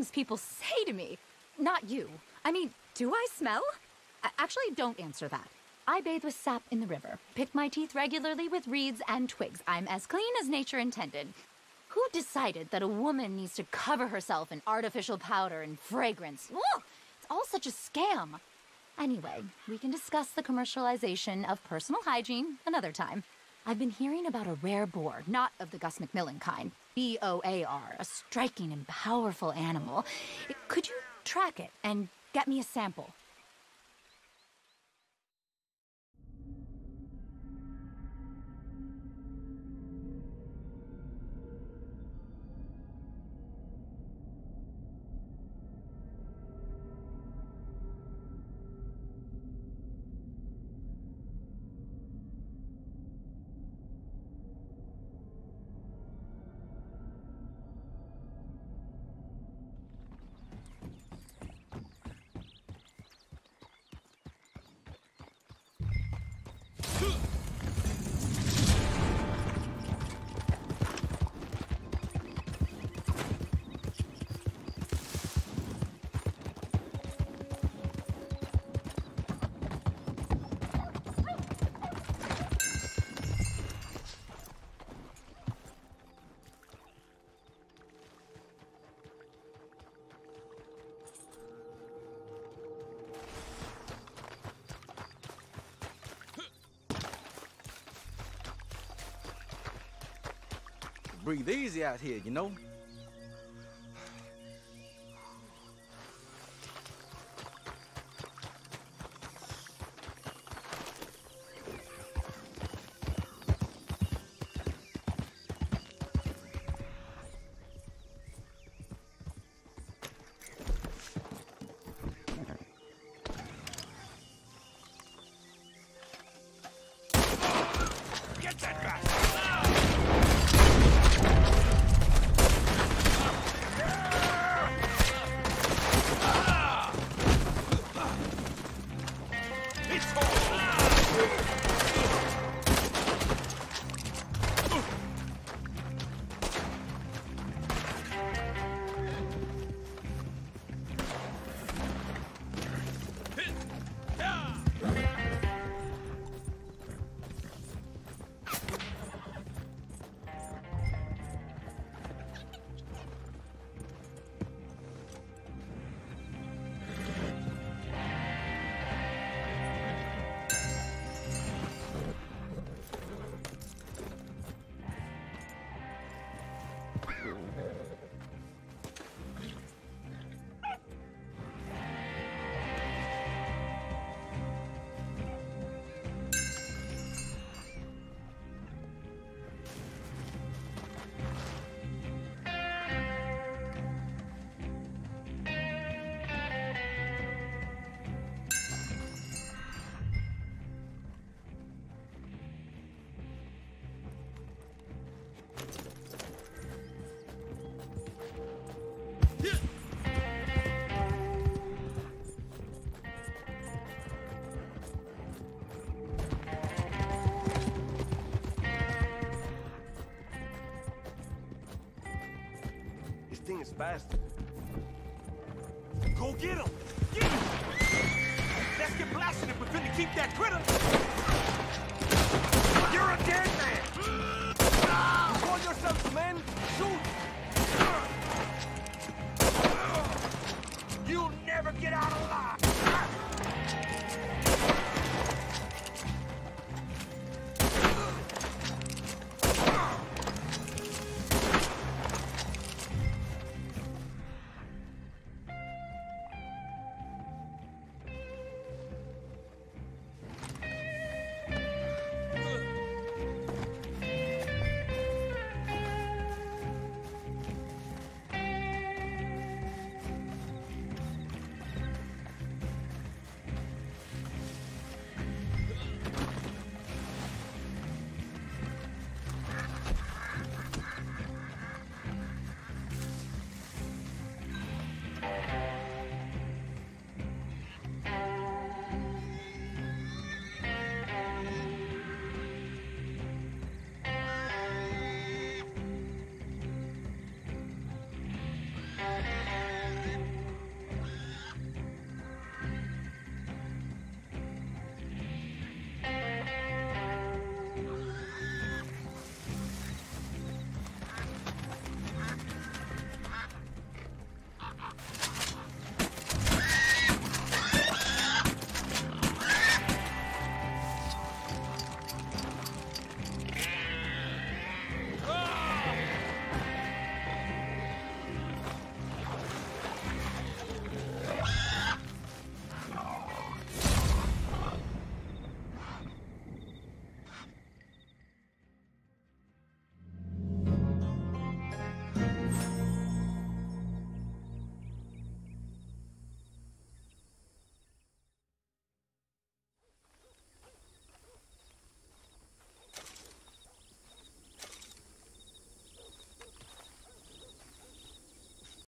things people say to me. Not you. I mean, do I smell? Actually, don't answer that. I bathe with sap in the river, pick my teeth regularly with reeds and twigs. I'm as clean as nature intended. Who decided that a woman needs to cover herself in artificial powder and fragrance? Ugh, it's all such a scam. Anyway, we can discuss the commercialization of personal hygiene another time. I've been hearing about a rare boar, not of the Gus McMillan kind. BOAR, a striking and powerful animal. Could you track it and get me a sample? Breathe easy out here, you know? Get that guy! This thing is faster. Go get him! Get him! Let's get blasted if we're finna keep that critter! You're a dead man!